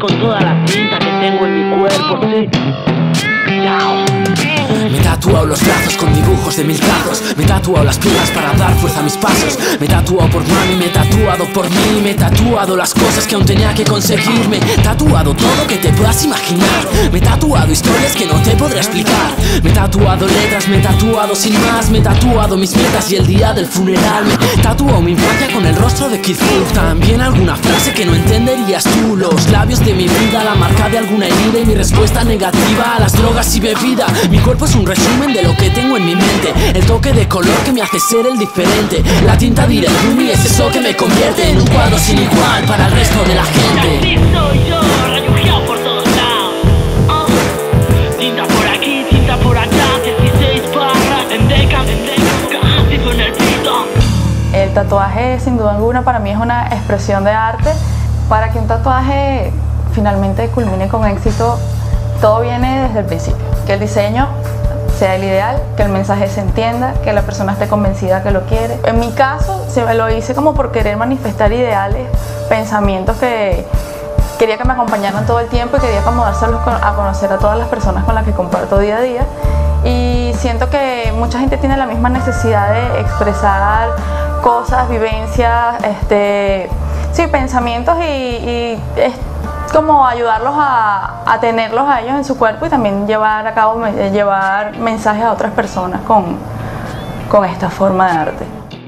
con toda la tinta que tengo en mi cuerpo, sí. Chao. Me he tatuado los brazos con dibujos de 1000 trazos. Me he tatuado las piernas para dar fuerza a mis pasos. Me he tatuado por mami, me he tatuado por mí. Me he tatuado las cosas que aún tenía que conseguir. Me he tatuado todo lo que te puedas imaginar. Me he tatuado historias que no te podré explicar. Me he tatuado letras, me he tatuado sin más. Me he tatuado mis metas y el día del funeral. Me he tatuado mi infancia con el rostro de Kid Fulk. También alguna frase que no entenderías tú. Los labios de mi vida, la marca de alguna herida y mi respuesta negativa a las drogas y bebida. Mi cuerpo es un resumen de lo que tengo en mi mente. El toque de color que me hace ser el diferente. La tinta de Irene es eso que me convierte en un cuadro sin igual para el resto de la gente. Así soy yo, refugiado por todos lados. Tinta por aquí, tinta por allá, 16 barras en deca, casi con el pito. El tatuaje, sin duda alguna, para mí es una expresión de arte. Para que un tatuaje finalmente culmine con éxito, todo viene desde el principio. Que el diseño sea el ideal, que el mensaje se entienda, que la persona esté convencida que lo quiere. En mi caso, lo hice como por querer manifestar ideales, pensamientos que quería que me acompañaran todo el tiempo y quería como dárselos a conocer a todas las personas con las que comparto día a día. Y siento que mucha gente tiene la misma necesidad de expresar cosas, vivencias, sí, pensamientos y es como ayudarlos a tenerlos a ellos en su cuerpo y también llevar mensajes a otras personas con esta forma de arte.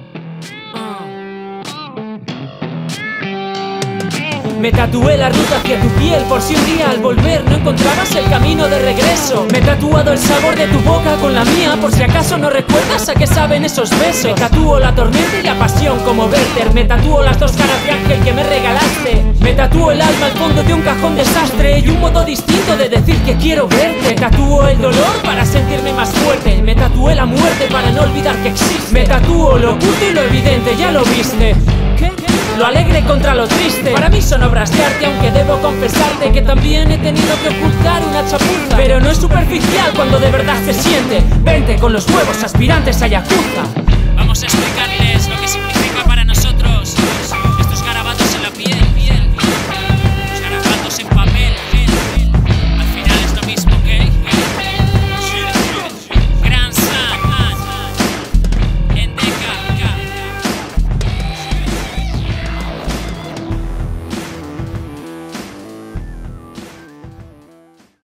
Me tatué la ruta hacia tu piel por si un día al volver no encontrabas el camino de regreso. Me he tatuado el sabor de tu boca con la mía por si acaso no recuerdas a qué saben esos besos. Me tatúo la tormenta y la pasión como Werther. Me tatúo las dos caras de ángel que me regalaste. Me tatúo el alma al fondo de un cajón desastre y un modo distinto de decir que quiero verte. Me tatúo el dolor para sentirme más fuerte. Me tatué la muerte para no olvidar que existe. Me tatúo lo oculto y lo evidente, ya lo viste. ¿Qué? Lo alegre contra lo triste. Para mí son obras de arte, aunque debo confesarte que también he tenido que ocultar una chapuza. Pero no es superficial cuando de verdad se siente. Vente con los huevos aspirantes a Yakuza. Vamos a explicarle